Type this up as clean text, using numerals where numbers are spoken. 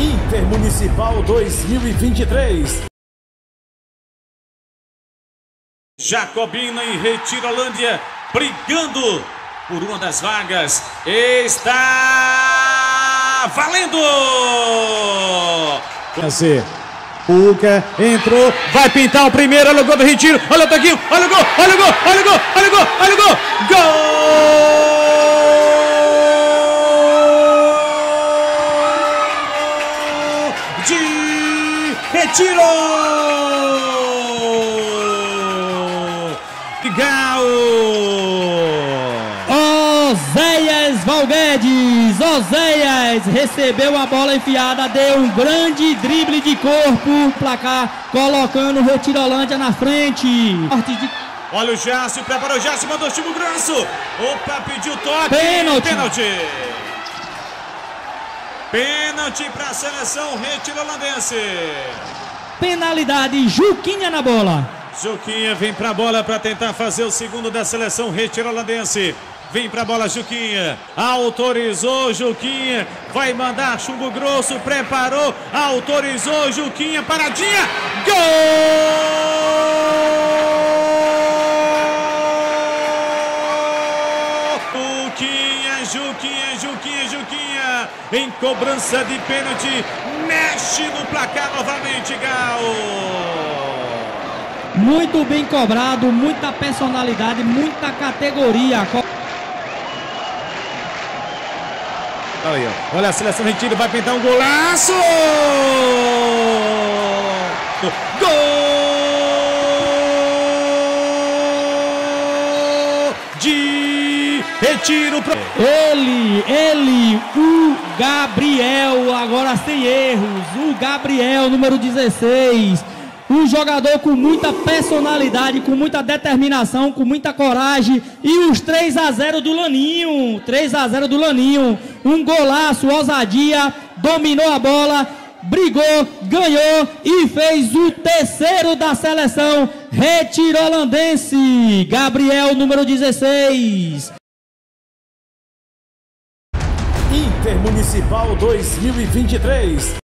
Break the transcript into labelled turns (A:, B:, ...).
A: Intermunicipal 2023. Jacobina e Retirolândia brigando por uma das vagas. Está valendo!
B: Puca entrou, vai pintar o primeiro, olha o gol do Retiro, olha o toquinho, olha o gol, olha o gol, olha o gol, olha o gol, olha o gol, gol de Retiro! Legal!
C: Oséias Valguedes, Oséias recebeu a bola enfiada, deu um grande drible de corpo, placar colocando o Retirolândia na frente.
A: Olha o Jássio, preparou o Jássio, mandou o Chico Grosso. Opa, pediu toque. Pênalti para a seleção retirolandense.
C: Penalidade, Juquinha na bola.
A: Juquinha vem para a bola para tentar fazer o segundo da seleção retirolandense. Vem para a bola Juquinha, autorizou Juquinha, vai mandar chumbo grosso, preparou, autorizou Juquinha, paradinha, gol! Juquinha, em cobrança de pênalti, mexe no placar novamente, Gal!
C: Muito bem cobrado, muita personalidade, muita categoria.
A: Aí, ó. Olha a seleção Retiro, vai pintar um golaço! Gol de Retiro.
C: Ele, o Gabriel, agora sem erros, o Gabriel, número 16. Um jogador com muita personalidade, com muita determinação, com muita coragem. E os 3-0 do Laninho. 3-0 do Laninho. Um golaço, ousadia, dominou a bola, brigou, ganhou e fez o terceiro da seleção retirolandense. Gabriel, número 16.
A: Intermunicipal 2023.